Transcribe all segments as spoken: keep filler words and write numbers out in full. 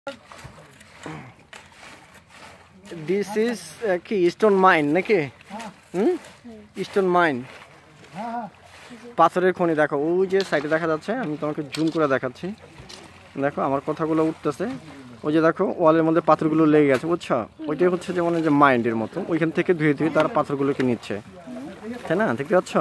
This is কি stone mine নাকি? Hmm, stone mine, পাথরের খনি। দেখো ওই যে সাইডে দেখা যাচ্ছে, আমি তোমাকে জুম করে দেখাচ্ছি। দেখো আমার কথাগুলো উঠতেছে, ওই যে দেখো ওয়ালের মধ্যে পাথরগুলো লেগে গেছে, বুঝছো? ওইটাই হচ্ছে যেমন যে মাইন্ডের মতো, ওইখান থেকে ধুয়ে ধুয়ে তারা পাথরগুলোকে নিচ্ছে, তাই না? দেখতে পাচ্ছ?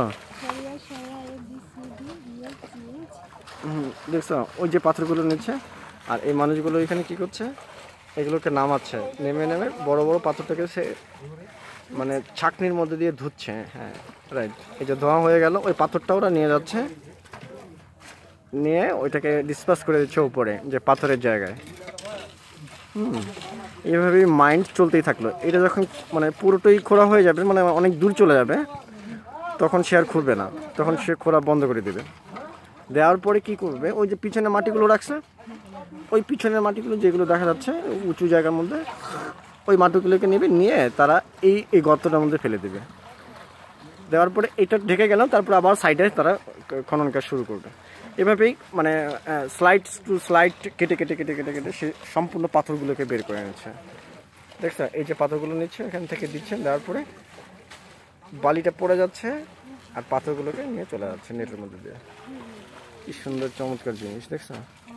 হুম, দেখছো ওই যে পাথরগুলো নিচ্ছে, আর এই মানুষগুলো এখানে কি করছে, এগুলোকে নামাচ্ছে, নেমে নেমে বড় বড় পাথরটাকে সে মানে ছাকনির মধ্যে দিয়ে ধুচ্ছে। হ্যাঁ রাইট, এই যে ধোয়া হয়ে গেল, ওই পাথরটা ওরা নিয়ে যাচ্ছে, নিয়ে ওইটাকে ডিসপাস করে দিচ্ছে উপরে যে পাথরের জায়গায়। হুম, এইভাবেই মাইন্ড চলতেই থাকলো। এটা যখন মানে পুরোটাই খোঁড়া হয়ে যাবে, মানে অনেক দূর চলে যাবে, তখন সে আর খুঁড়বে না, তখন সে খোঁড়া বন্ধ করে দেবে। দেওয়ার পরে কি করবে, ওই যে পিছনে মাটিগুলো রাখছে, ওই পিছনের মাটিগুলো যেগুলো দেখা যাচ্ছে উঁচু জায়গার মধ্যে, ওই মাটিগুলোকে নেবে, নিয়ে তারা এই এই গর্তটার মধ্যে ফেলে দেবে। দেওয়ার পরে এটা ঢেকে গেল, তারপর আবার সাইডে তারা খনন কাজ শুরু করবে। এভাবেই মানে স্লাইড টু স্লাইড কেটে কেটে কেটে কেটে কেটে সে সম্পূর্ণ পাথরগুলোকে বের করে নিচ্ছে। দেখছো এই যে পাথরগুলো নিচ্ছে, এখান থেকে দিচ্ছে, দেওয়ার পরে বালিটা পড়ে যাচ্ছে আর পাথরগুলোকে নিয়ে চলে যাচ্ছে নেটের মধ্যে দিয়ে। কি সুন্দর চমৎকার জিনিস, দেখছো?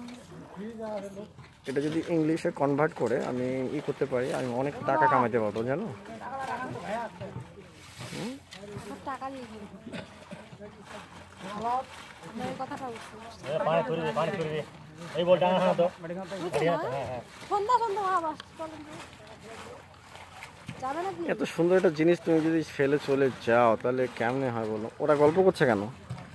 এটা যদি ইংলিশে কনভার্ট করে আমি ই করতে পারি, আমি অনেক টাকা কামাইতে পারবো, জানো? এত সুন্দর একটা জিনিস তুমি যদি ফেলে চলে যাও তাহলে কেমনে হয় বলো? ওরা গল্প করছে কেন?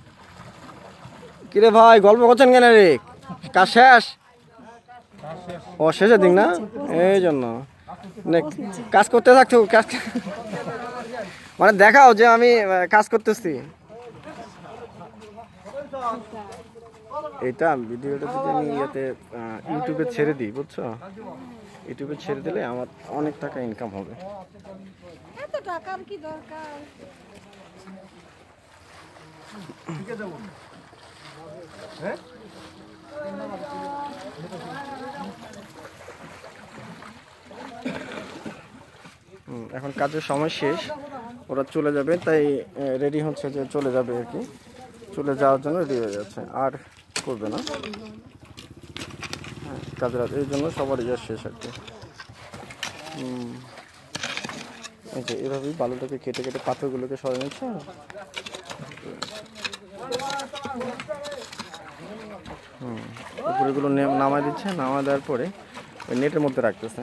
কিরে ভাই গল্প করছেন কেন রে? কাজ শেষ? ও শেষের দিন না, এই জন্য কাজ করতে থাকছো। কাজ মানে দেখাও যে আমি কাজ করতেছি। এটা ভিডিওটা যদি আমি ইয়েতে ইউটিউবে ছেড়ে দিই, বুঝছো? ইউটিউবে ছেড়ে দিলে আমার অনেক টাকা ইনকাম হবে। এত টাকার কি দরকার? হ্যাঁ, এখন কাজের সময় শেষ, ওরা চলে যাবে, তাই রেডি হচ্ছে যে চলে যাবে আর কি, চলে যাওয়ার জন্য রেডি হয়ে যাচ্ছে, আর করবে না। হ্যাঁ, কাজের এই জন্য সবার ইয়ে শেষ আর কি। হুম, এই যে এভাবেই বালুটাকে কেটে কেটে পাথরগুলোকে সরিয়ে নিচ্ছে। হুম, উপরেগুলো নামায় দিচ্ছে, নামায় দেওয়ার পরে ওই নেটের মধ্যে রাখতেছে।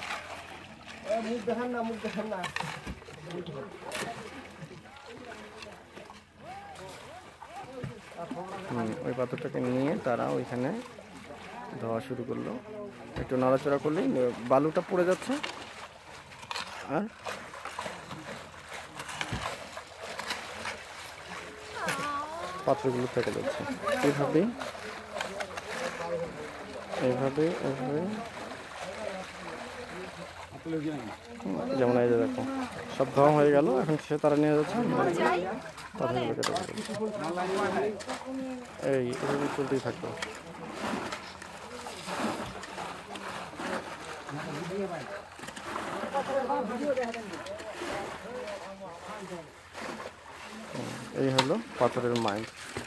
হুম, ওই পাথরটাকে নিয়ে তারা ওইখানে ধোয়া শুরু করলো, একটু নাড়াচড়া করলেই বালুটা পড়ে যাচ্ছে আর পাথরগুলো থেকে যাচ্ছে। এইভাবেই এইভাবে এইভাবে যেমন এই যে দেখো সব ধোয়া হয়ে গেল, এখন সে তারা নিয়ে যাচ্ছে পাথরগুলো কেটে যাচ্ছে। এই এভাবে চলতেই থাকলো। এই হলো পাথরের মাইন্ড।